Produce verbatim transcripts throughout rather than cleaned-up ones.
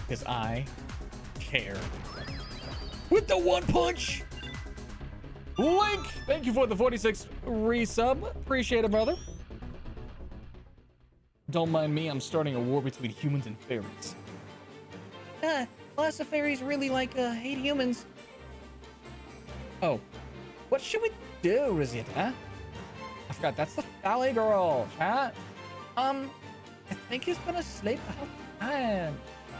Because I care. With the one punch. Link, thank you for the forty-six resub. Appreciate it, brother. Don't mind me, I'm starting a war between humans and fairies. Uh, lots of fairies really like uh, hate humans. Oh, what should we do, Rosita? I forgot, that's the Valley Girl, chat. Um, I think he's gonna sleep the whole time.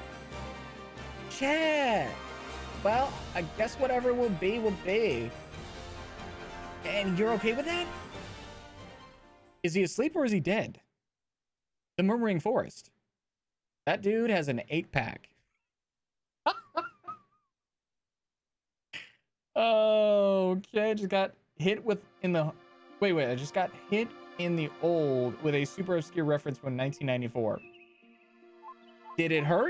Chat. Well, I guess whatever will be, will be. And you're okay with that? Is he asleep or is he dead? The Murmuring Forest. That dude has an eight pack. Okay, just got hit with in the wait wait I just got hit in the old with a super obscure reference from nineteen ninety-four. Did it hurt?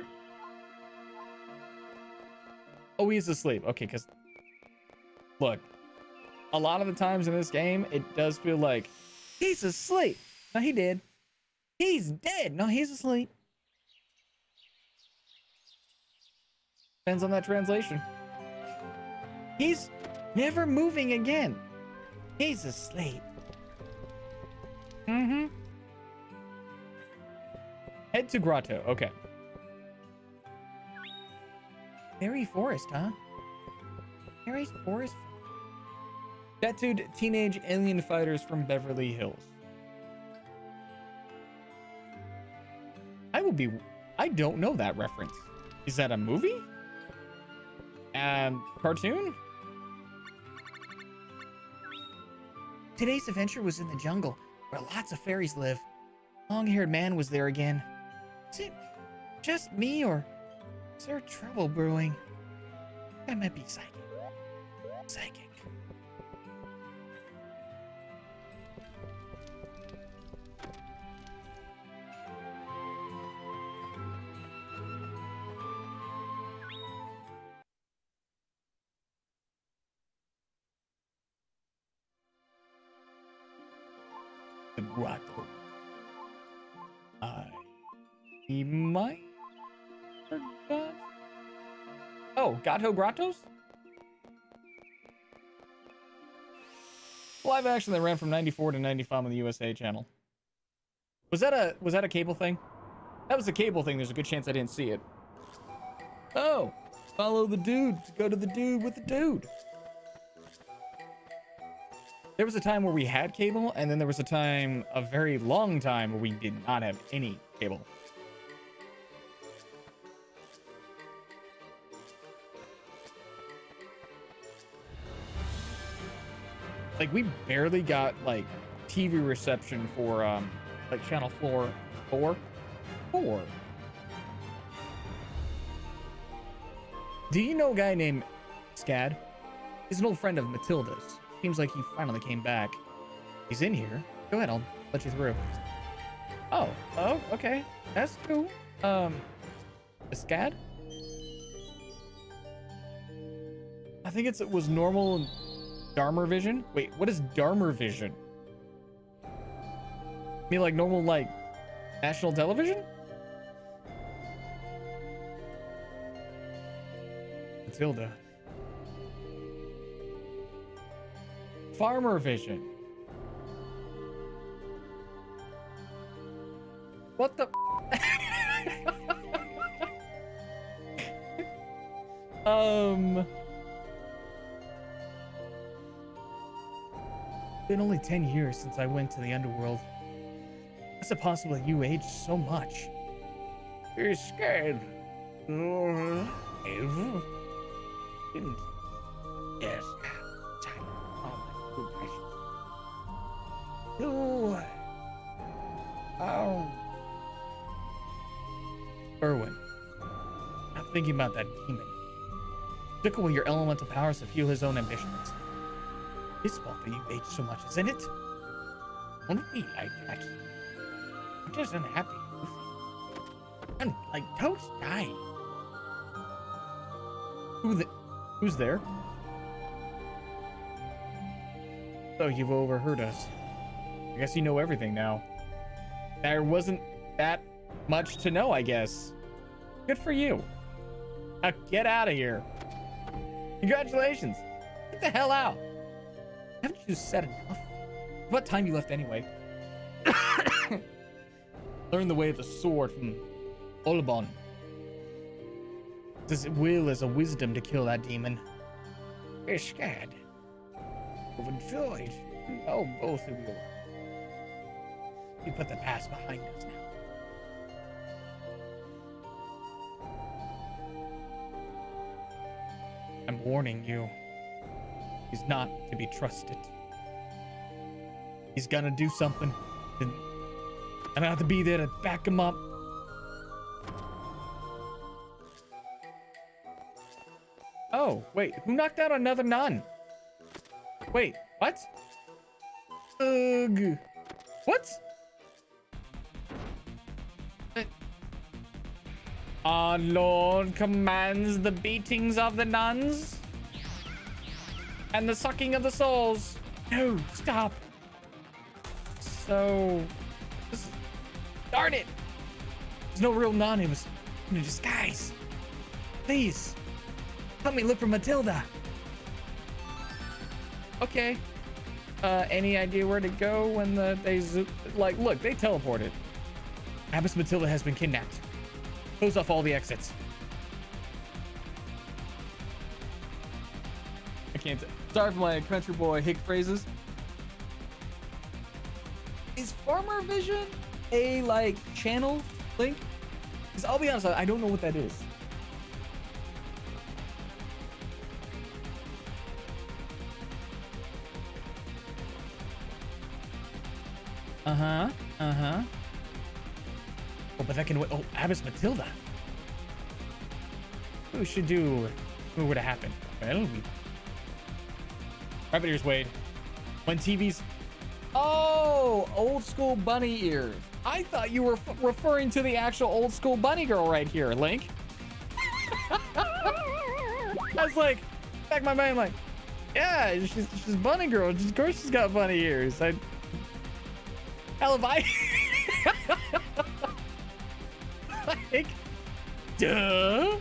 Oh, he's asleep. Okay, because look, a lot of the times in this game it does feel like He's asleep. No, he did. He's dead. No, he's asleep. depends on that translation. He's never moving again. He's asleep. Mm-hmm. Head to Grotto. Okay. Fairy Forest, huh? Fairy Forest? Tattooed teenage alien fighters from Beverly Hills. I will be... I don't know that reference. Is that a movie? And cartoon? Today's adventure was in the jungle, where lots of fairies live. Long-haired man was there again. Is it just me, or is there trouble brewing? I might be psychic. Psychic. The grotto. I might forgot. Oh, Gato Grottos? Live action that ran from ninety-four to ninety-five on the U S A channel. Was that a was that a cable thing? That was a cable thing. There's a good chance I didn't see it. Oh, follow the dude to go to the dude with the dude. There was a time where we had cable, and then there was a time, a very long time, where we did not have any cable. Like, we barely got, like, T V reception for, um, like, channel four, four, four. Do you know a guy named Scad? He's an old friend of Matilda's. Seems like he finally came back. He's in here. Go ahead, I'll let you through. Oh, oh, okay. That's cool. Um, Scad? I think it's, it was normal Dharma vision. Wait, what is Dharma vision? I mean, like normal, like national television? Matilda. Farmer vision. What the? um. Been only ten years since I went to the underworld. Is it possible that you aged so much? You're scared. Uh, Didn't. Yes. Oh, oh. Erwin, I'm thinking about that demon. Took away your elemental powers to fuel his own ambitions. His fault that you aged so much, isn't it? Won't be like that. I'm just unhappy. And like Toast died. Who the? Who's there? So you've overheard us. I guess you know everything now. There wasn't that much to know, I guess. Good for you. Now get out of here. Congratulations. Get the hell out. Haven't you said enough? What time you left anyway? Learn the way of the sword from Olbon. Does it will as a wisdom to kill that demon? We're scared. Overjoyed. Oh, both of you. We put the past behind us now. I'm warning you. He's not to be trusted. He's gonna do something. And I don't have to be there to back him up. Oh, wait. Who knocked out another nun? Wait, what? Ugh. What? Our Lord commands the beatings of the nuns and the sucking of the souls. No, stop. So, this, darn it. There's no real nun. It was in a disguise. Please, help me look for Matilda. Okay. Uh, any idea where to go when the they like? Look, they teleported. Abbess Matilda has been kidnapped. Close off all the exits. I can't. Sorry for my country boy hick phrases. Is Farmer Vision a like channel link? Because I'll be honest, I don't know what that is. Uh huh. Uh huh. Oh, but that can wait. Oh, Abbess Matilda. Who should do? Who would have happened? Well, we. Rabbit ears, Wade. When T Vs. Oh, old school bunny ears. I thought you were f referring to the actual old school bunny girl right here, Link. I was like, back in my mind, like, yeah, she's she's bunny girl. Of course, she's got bunny ears. I. Hell, if I. Like, duh.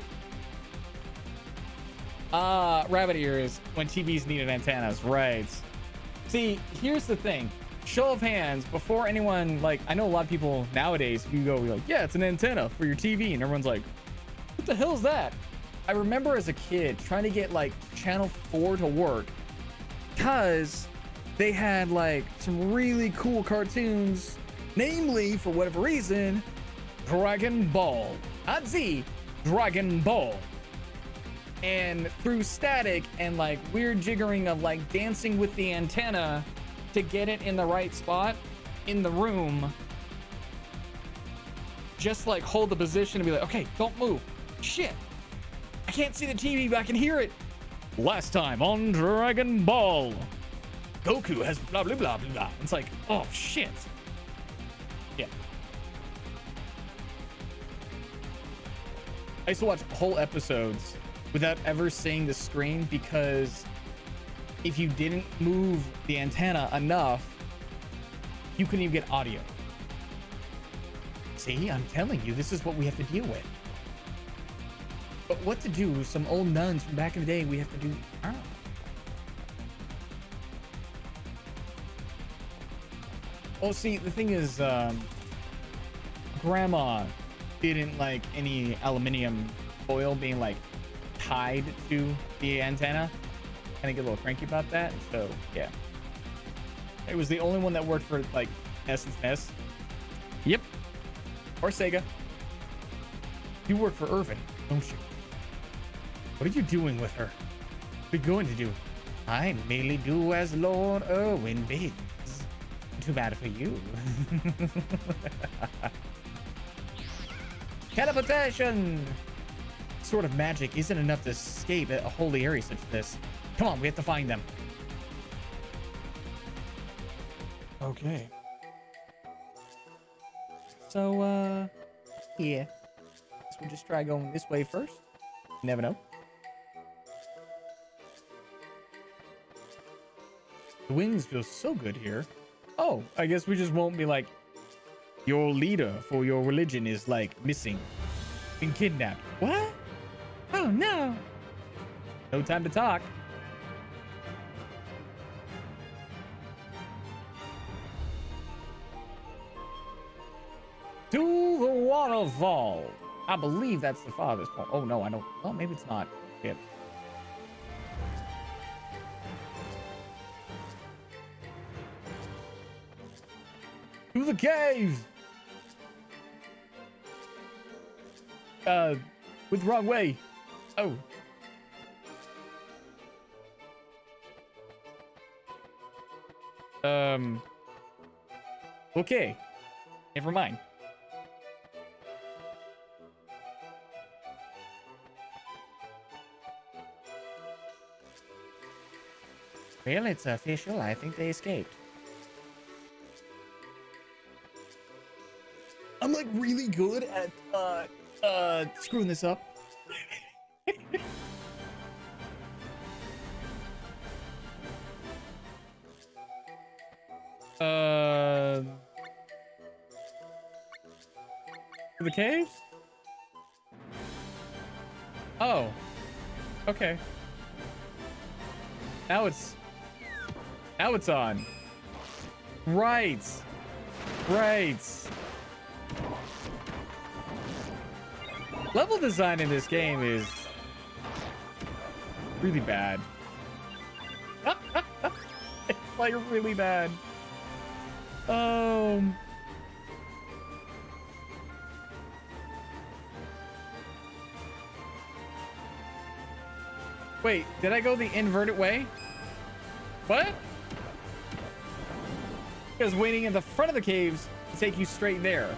Uh, rabbit ears when T Vs needed antennas, right? See, here's the thing. Show of hands before anyone, like, I know a lot of people nowadays, you go like, yeah, it's an antenna for your T V, and everyone's like, what the hell is that? I remember as a kid trying to get like channel four to work because they had like some really cool cartoons, namely, for whatever reason, Dragon Ball. Not Z, Dragon Ball. And through static and like weird jiggering of like dancing with the antenna to get it in the right spot in the room, just like hold the position and be like, okay, don't move. Shit, I can't see the T V, but I can hear it. Last time on Dragon Ball, Goku has blah, blah, blah, blah, blah. It's like, oh shit. Yeah. I used to watch whole episodes without ever seeing the screen because if you didn't move the antenna enough, you couldn't even get audio. See, I'm telling you, this is what we have to deal with. But what to do? Some old nuns from back in the day, we have to do. I don't know. Oh, see, the thing is, um, Grandma didn't like any aluminium foil being like tied to the antenna. Kind of get a little cranky about that. So yeah, it was the only one that worked for like S and S. Yep. Or Sega. You work for Irvin, don't you? What are you doing with her? What are you going to do? I merely do as Lord Irwin bids. Too bad for you. Teleportation! Sort of magic isn't enough to escape a holy area such as this. Come on, we have to find them. Okay. So, uh, yeah. Guess we'll just try going this way first. You never know. The winds feel so good here. Oh, I guess we just won't be like, your leader for your religion is like missing, been kidnapped. What? Oh no! No time to talk. To the waterfall. I believe that's the farthest point. Oh no, I don't. Well, maybe it's not. Shit. To the cave. Uh, with the wrong way. Oh. Um. Okay. Never mind. Well, it's official. I think they escaped. I'm like really good at uh uh screwing this up. uh the caves? Oh. Okay. Now it's now it's on. Right. Right. Level design in this game is really bad. It's like really bad. Um. Wait, did I go the inverted way? What? Because waiting in the front of the caves to take you straight there.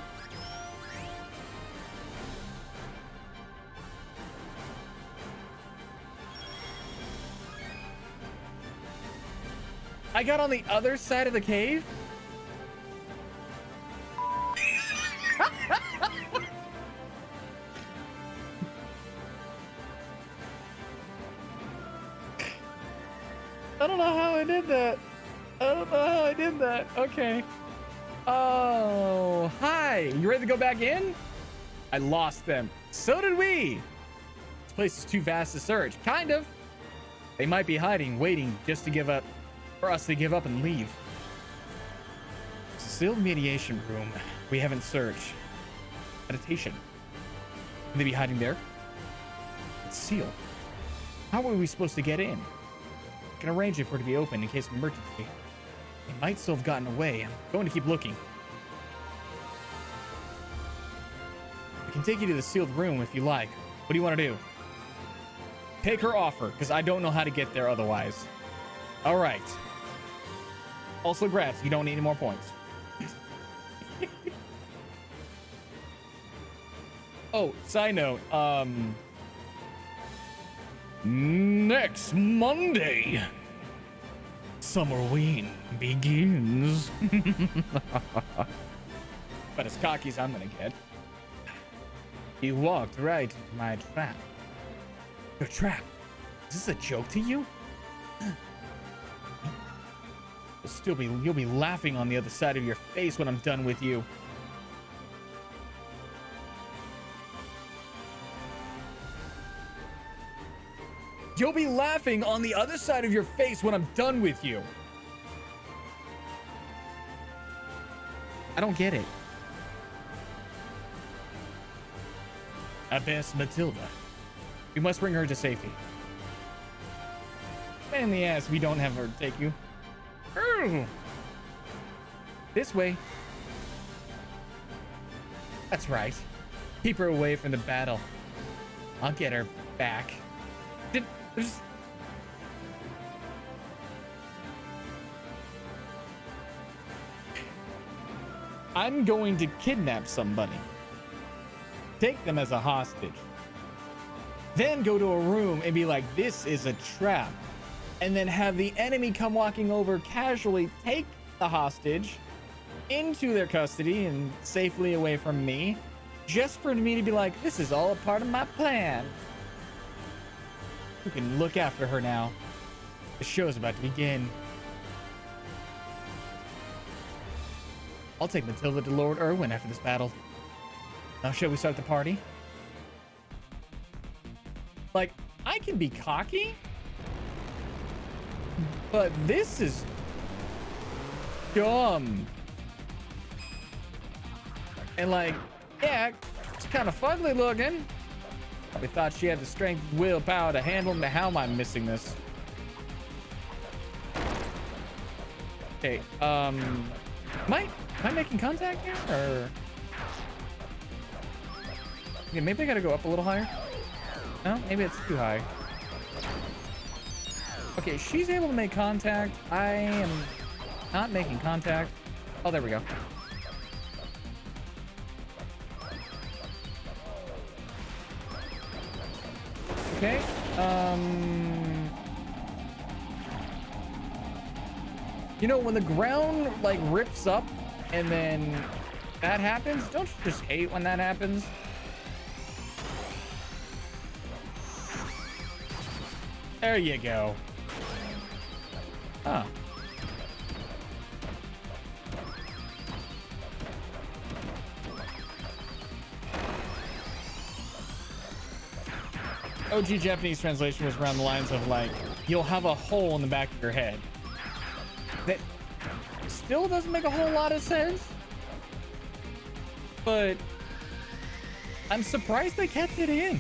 I got on the other side of the cave? I don't know how I did that. I don't know how I did that. Okay. Oh, hi. You ready to go back in? I lost them. So did we. This place is too vast to search. Kind of. They might be hiding, waiting just to give up. For us to give up and leave. It's a sealed mediation room. We haven't searched. Meditation. Can they be hiding there? It's sealed. How are we supposed to get in? I can arrange it for it to be open in case of emergency. They might still have gotten away. I'm going to keep looking. I can take you to the sealed room if you like. What do you want to do? Take her offer, because I don't know how to get there otherwise. All right. Also, grats. You don't need any more points. Oh, side note. Um, next Monday, Summerween begins. But as cocky as I'm gonna get. You walked right into my trap. Your trap? Is this a joke to you? You'll still be you'll be laughing on the other side of your face when I'm done with you. You'll be laughing on the other side of your face when I'm done with you. I don't get it. Abbess Matilda. We must bring her to safety. Pain in the ass if we don't have her take you. Ooh. This way. That's right. Keep her away from the battle. I'll get her back. Did there's I'm going to kidnap somebody. Take them as a hostage. Then go to a room and be like, this is a trap. And then have the enemy come walking over, casually take the hostage into their custody and safely away from me, just for me to be like, this is all a part of my plan. You can look after her now. The show's about to begin. I'll take Matilda to Lord Irwin after this battle. Now, shall we start the party? Like, I can be cocky, but this is dumb. And like, yeah, it's kind of fugly looking. Probably thought she had the strength and willpower to handle him. How am I missing this? Okay, um, am I, am I making contact here, or? Okay, maybe I gotta go up a little higher. No, maybe it's too high. Okay, she's able to make contact. I am not making contact. Oh, there we go. Okay, um... you know, when the ground, like, rips up and then that happens, don't you just hate when that happens? There you go. Huh. O G Japanese translation was around the lines of like, you'll have a hole in the back of your head. That still doesn't make a whole lot of sense, but I'm surprised they kept it in.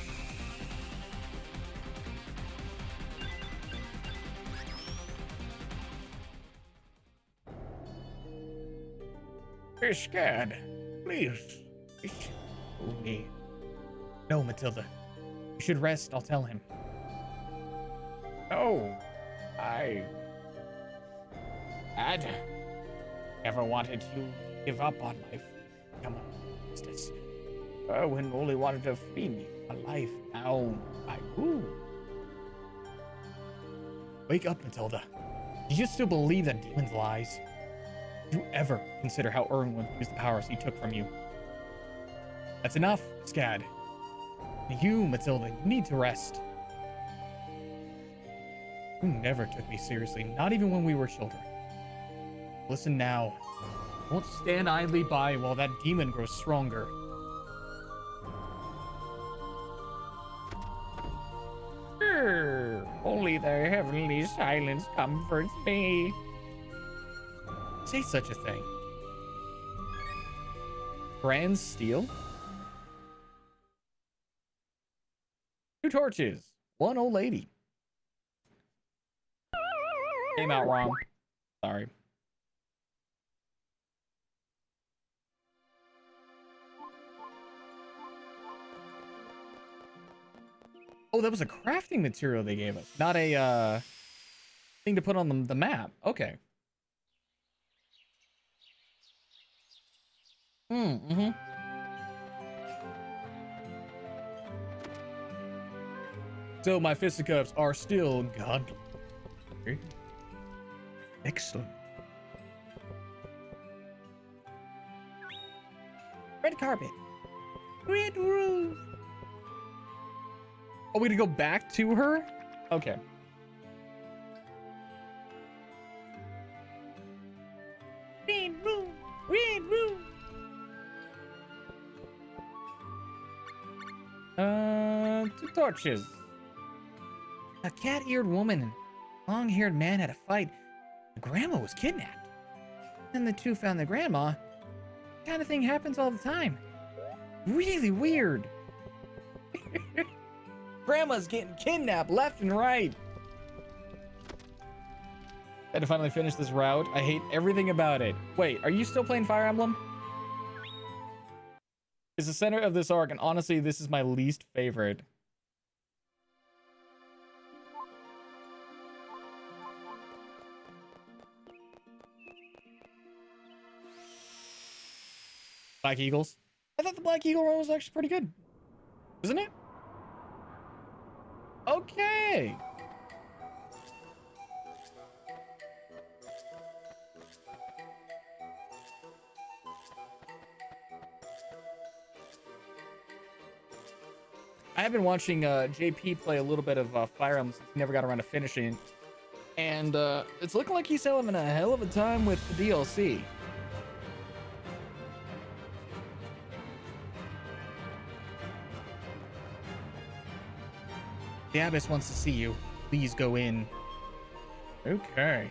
You're scared. Please. Oh, me. No, Matilda. You should rest. I'll tell him. Oh, I... Dad, never wanted you to give up on my come on, justice. Erwin only wanted to free me from life. Now, I... Ooh. Wake up, Matilda. Do you still believe that demon's lies? Did you ever consider how Erwin would use the powers he took from you? That's enough, Scad. You, Matilda, you need to rest. You never took me seriously, not even when we were children. Listen now. Won't stand idly by while that demon grows stronger. Sure, only the heavenly silence comforts me. Say such a thing. Grand steel? Two torches. One old lady. Came out wrong. Sorry. Oh, that was a crafting material they gave us, not a uh, thing to put on the, the map. Okay. Hmm. Mm-hmm. So my fisticuffs are still godly. Excellent. Red carpet. Red roof. Oh, we to go back to her? Okay. Red room. Red room. Uh, two torches. A cat-eared woman and long-haired man had a fight. The grandma was kidnapped. Then the two found the grandma. That kind of thing happens all the time. Really weird. Grandma's getting kidnapped left and right. Had to finally finish this route. I hate everything about it. Wait, are you still playing Fire Emblem? It's the center of this arc, and honestly, this is my least favorite. Black Eagles. I thought the Black Eagle run was actually pretty good. Isn't it? Okay. I have been watching uh, J P play a little bit of uh, Fire Emblem since he never got around to finishing. And uh, it's looking like he's having a hell of a time with the D L C. The abbess wants to see you. Please go in. Okay.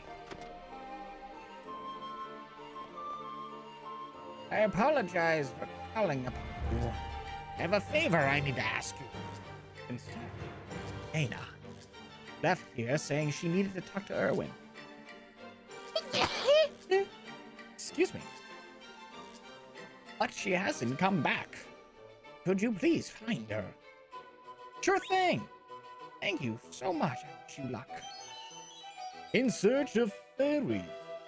I apologize for calling upon you. I have a favor I need to ask you. Instead, Dana left here saying she needed to talk to Erwin. Excuse me. But she hasn't come back. Could you please find her? Sure thing. Thank you so much. I wish you luck. In search of fairies.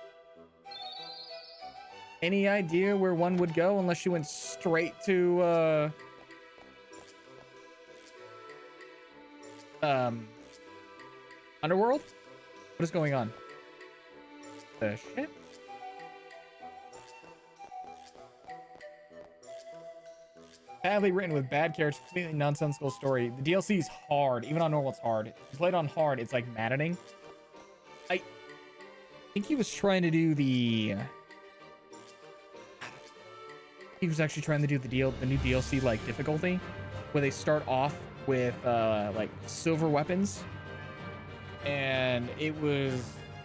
Any idea where one would go unless you went straight to, uh... Um... Underworld? What is going on? The shit? Badly written with bad characters, completely nonsensical story. The D L C is hard. Even on normal, it's hard. If you play it on hard, it's like maddening. I think he was trying to do the... He was actually trying to do the deal, the new D L C like difficulty, where they start off with uh, like silver weapons, and it was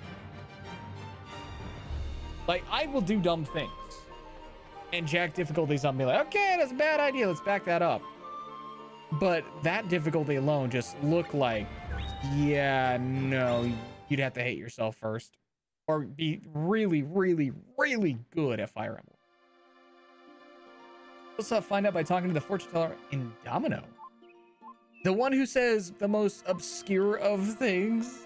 like I will do dumb things, and jack difficulties on me like, okay, that's a bad idea. Let's back that up. But that difficulty alone just looked like, yeah, no, you'd have to hate yourself first, or be really, really, really good at Fire Emblem. Let's uh, find out by talking to the fortune teller in Domino. The one who says the most obscure of things.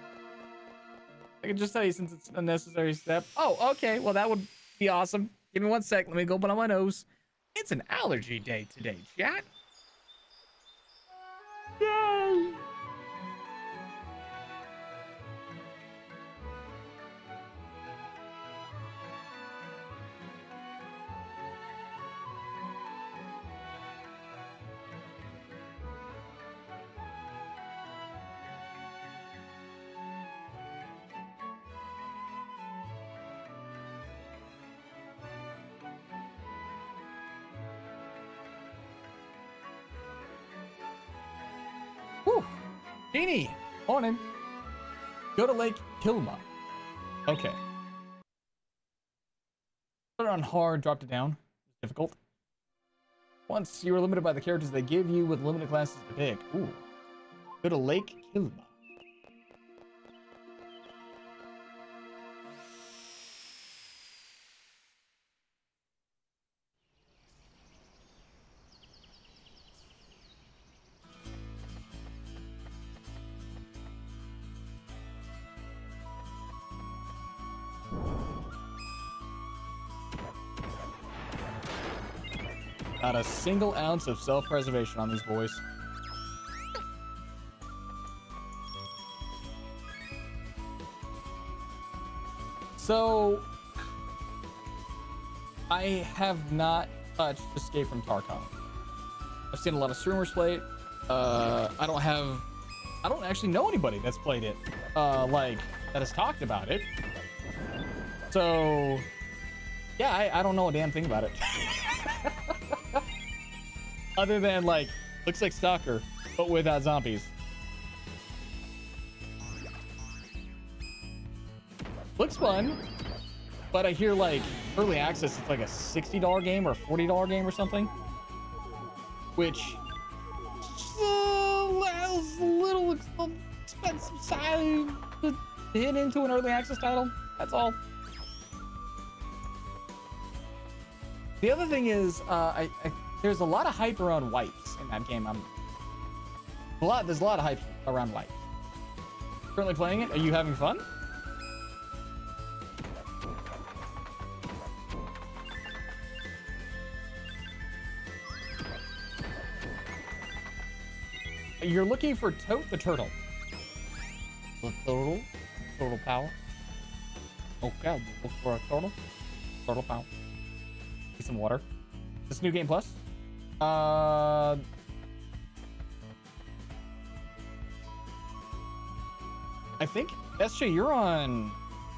I can just tell you since it's a necessary step. Oh, okay. Well, that would be awesome. Give me one sec. Let me go put on my nose. It's an allergy day today, chat. Yay! Whew. Genie, morning. Go to Lake Kilma. Okay. Put it on hard, dropped it down. Difficult. Once you were limited by the characters they give you with limited classes to pick. Ooh. Go to Lake Kilma. Not a single ounce of self-preservation on these boys. So, I have not touched Escape from Tarkov. I've seen a lot of streamers play it. Uh, I don't have, I don't actually know anybody that's played it, uh, like, that has talked about it. So, yeah, I, I don't know a damn thing about it. Other than, like, looks like Stalker, but without zombies. Looks fun, but I hear, like, early access, it's like a sixty dollar game or forty dollar game or something. Which, uh, is a little expensive side to hit into an early access title. That's all. The other thing is, uh, I, I there's a lot of hype around wipes in that game. I'm a lot. There's a lot of hype around wipes. Currently playing it. Are you having fun? You're looking for Tote the Turtle. The turtle, turtle power. Okay, look for a turtle. Turtle power. Need some water. Is this new game plus? Uh, I think S J, you're on.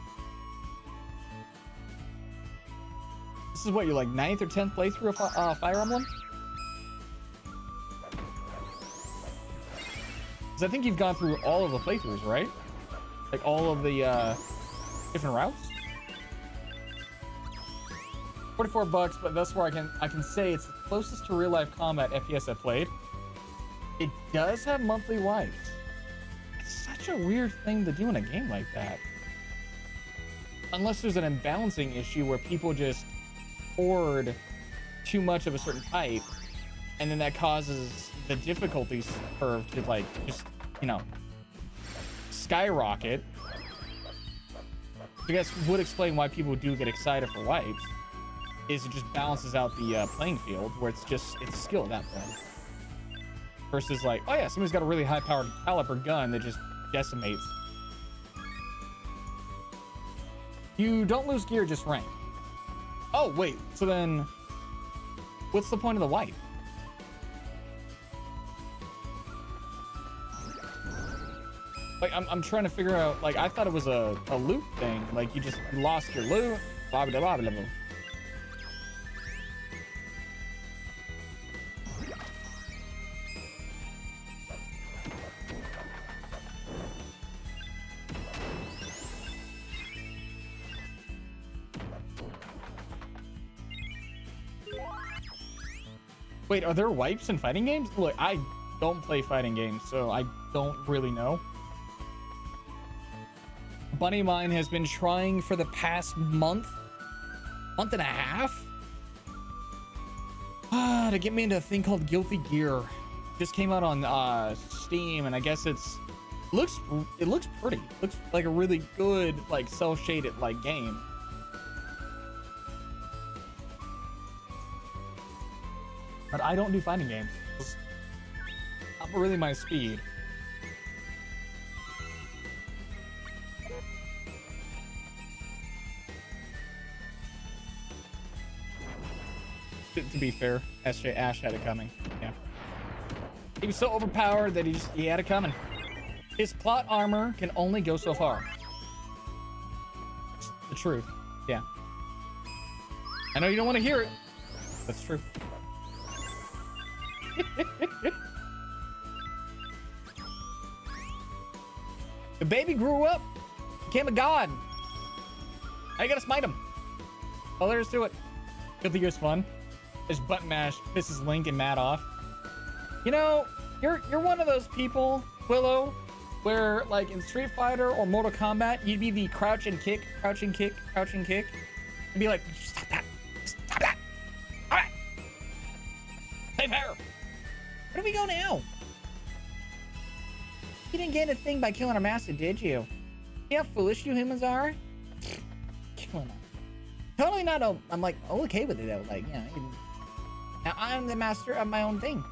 This is what, you're like ninth or tenth playthrough of uh, Fire Emblem. Because I think you've gone through all of the playthroughs, right? Like all of the uh, different routes. forty-four bucks, but that's where I can I can say it's the closest to real life combat F P S I've played. It does have monthly wipes. It's such a weird thing to do in a game like that. Unless there's an imbalancing issue where people just hoard too much of a certain type, and then that causes the difficulty curve to like just, you know, skyrocket. I guess would explain why people do get excited for wipes. Is it just balances out the uh, playing field where it's just it's skill at that point. Versus like, oh yeah, somebody's got a really high powered caliber gun that just decimates. You don't lose gear, just rank. Oh wait, so then what's the point of the wipe? Like I'm, I'm trying to figure out, like I thought it was a, a loot thing, like you just lost your loot, blah blah blah blah blah. Wait, are there wipes in fighting games? Look, I don't play fighting games, so I don't really know. Bunny Mine has been trying for the past month, month and a half, ah, to get me into a thing called Guilty Gear. Just came out on uh, Steam, and I guess it's looks it looks pretty. Looks like a really good, like cel-shaded like game. But I don't do fighting games. It's not really my speed. To, to be fair, S J Ash had it coming. Yeah. He was so overpowered that he just he had it coming. His plot armor can only go so far. It's the truth. Yeah. I know you don't want to hear it. That's true. The baby grew up, became a god. Now you gotta smite him. All there is to it. Guilty Gear's fun. This button mash pisses Link and Matt off. You know, you're you're one of those people, Willow, where like in Street Fighter or Mortal Kombat, you'd be the crouch and kick, crouch and kick, crouch and kick, and be like, stop that, stop that, all right, stay fair. Where do we go now? You didn't get a thing by killing a master, did you? See how foolish you humans are? Killing them. Totally not. A, I'm like okay with it though. Like, you know, even, now I'm the master of my own thing.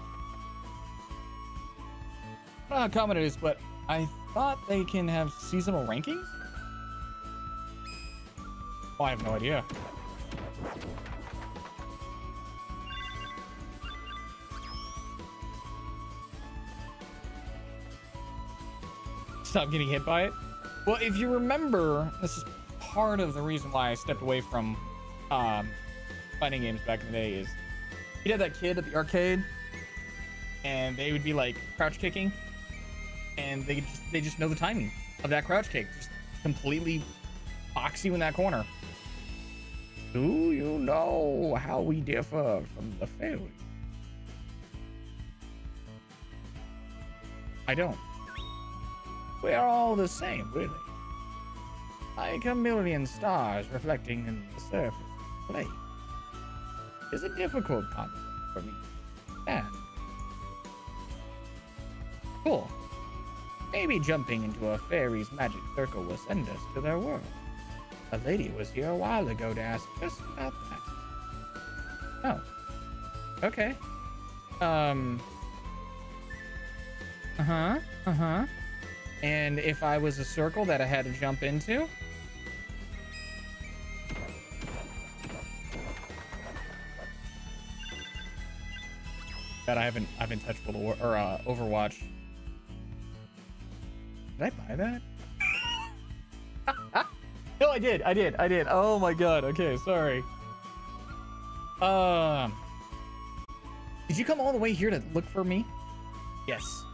I don't know how common it is, but I thought they can have seasonal rankings. Oh, I have no idea. Stop getting hit by it. Well, if you remember, this is part of the reason why I stepped away from um, fighting games back in the day. Is you had that kid at the arcade, and they would be like crouch kicking, and they just they just know the timing of that crouch kick, just completely box you in that corner. Do you know how we differ from the fairy? I don't. We're all the same, really. Like a million stars reflecting in the surface of the plate. It's a difficult concept for me. And cool. Maybe jumping into a fairy's magic circle will send us to their world. A lady was here a while ago to ask just about that. Oh. Okay. Um. Uh-huh. Uh-huh. And if I was a circle that I had to jump into? God, I haven't I've been touchable or, or uh, Overwatch. Did I buy that? No, I did. I did. I did. Oh my god. Okay, sorry. Um. Did you come all the way here to look for me? Yes.